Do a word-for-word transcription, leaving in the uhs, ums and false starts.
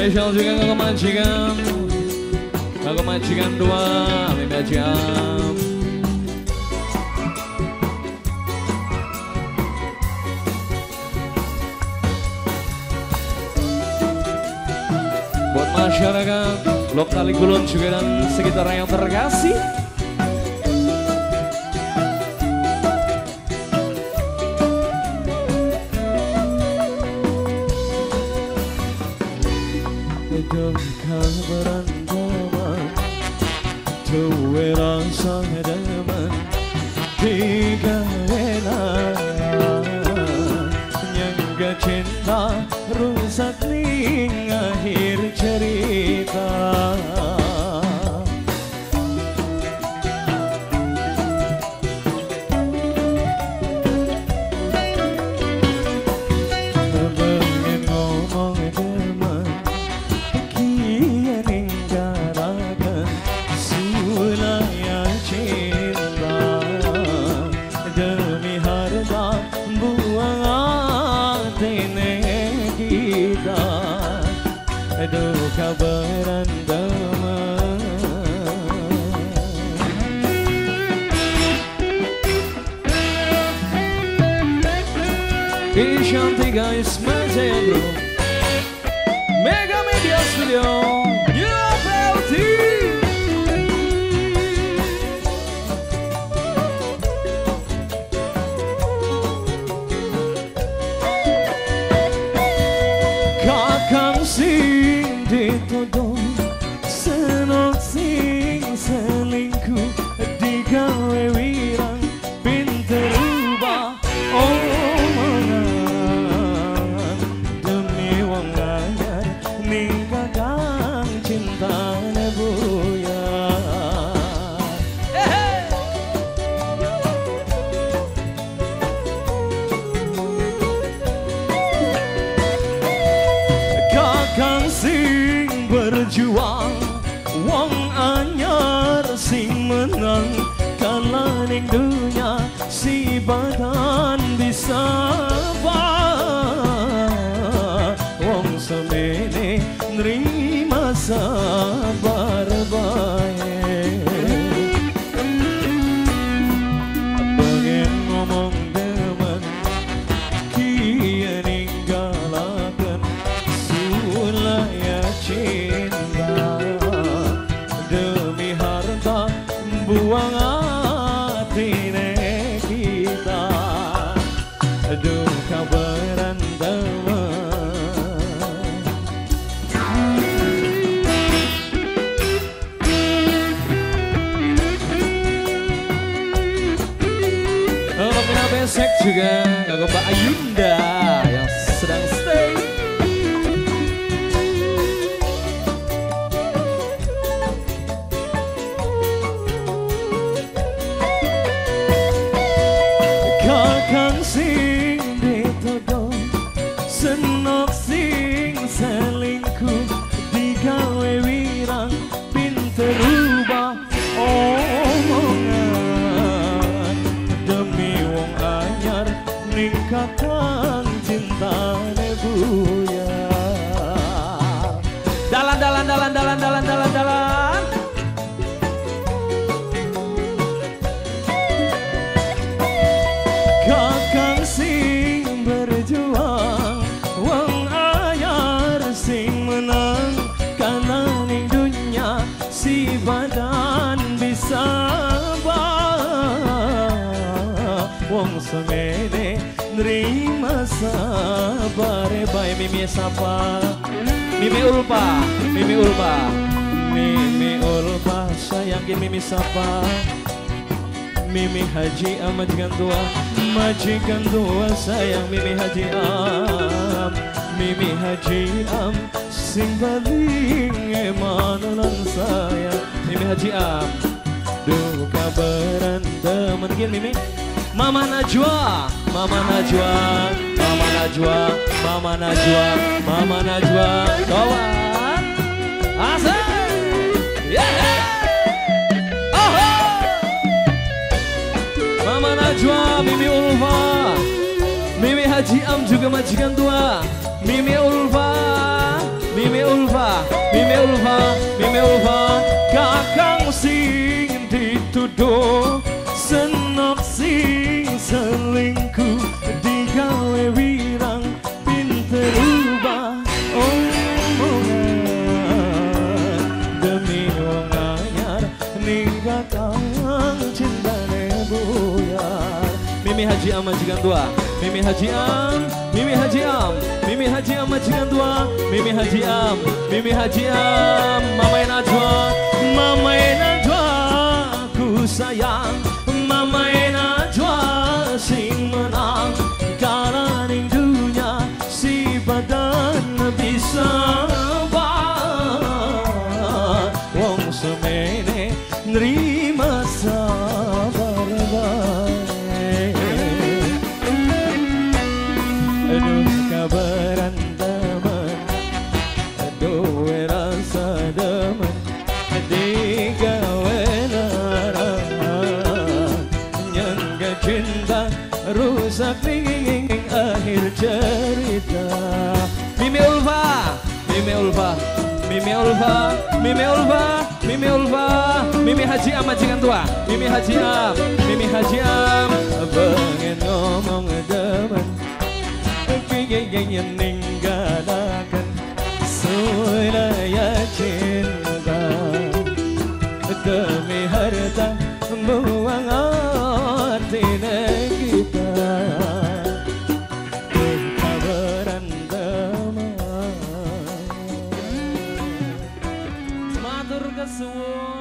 Spesial juga ke majikan, ke majikan dua, Mimi Haji Am. Buat masyarakat lokal Kulon juga dan sekitar yang terkasih. Keberantaman tuwe rasa daman tiga welan nyangga cinta rusak ning akhir cerita. Aduh kabaran teman Ishanti guys, Mazaya bro Mega Media Studio New Beauty. Kakang sing ditodong senok sing selingkuh digawe wirang pinter ubah omongan demi wong anyar ning kakang cintane buyar. Kakang sing berjuang wong anyar sing menang kalah ning dunya si badan bisa bah wong semene nerima sabar bae pengen ngomong demen kia ninggalakan sulaya cinta demi harta buang hatine kita. Aduh kabaran teman Untuk Mina Besek juga kagak Mbak Ayunda yang sedang stay. kakang sing ditodong senok sing selingkuh digawe wirang pinter ubah omongan demi wong anyar ning kakang cintane buyar. Dalan dalan dalan dalan dalan dalan dalan. Kakang sing berjuang wong anyar sing menang karena ning dunya si badan bisa bah wong semene nerima sabar bae. Mimi sapa Mimi Ulpa Mimi Ulpa Mimi Ulpa sayangin Mimi sapa Mimi Haji Am majikan tua majikan tua sayang Mimi Haji Am Mimi Haji Am sing paling emanan sayang Mimi Haji Am. Duh kabaran temen gini Mimi Mama Najwa Mama Najwa Mama Najwa Mama Najwa Mama Najwa kawan asik yeah. Mama Najwa, Mimi Ulfa, Mimi Haji Am juga majikan tua, Mimi Ulfa, Mimi Ulfa. Ulfa, Mimi Ulfa, Mimi Ulfa, kakang sing dituduh senop sing selingkuh digawe wirang pinter ubah omongan demi wong anyar ninggal kang cintane buyar. Mimi Haji Am majikan tua, Mimi Haji Am, Mimi Haji Am, Mimi Haji Am majikan tua, Mimi Haji Am, Mimi Haji Am, Mama Najwa, Mama Najwa, ku sayang, Mama Najwa sing menang, karena ning dunia si badan bisa bah, wong semene nerima sabar bae. Aduh kabaran teman, aduh rasa demen, digawe larangan, nyangga cinta rusak ning akhir cerita. Mimi Ulfa, Mimi Ulfa, Mimi Ulfa, Mimi Ulfa, Mimi Ulfa, Mimi Haji Am majikan tua, Mimi Haji Am, Mimi Haji Am, pengen ngomong demen, pengen ninggalakan sulaya cinta demi harta buang hati kita. Kabaran teman matur kesuwun.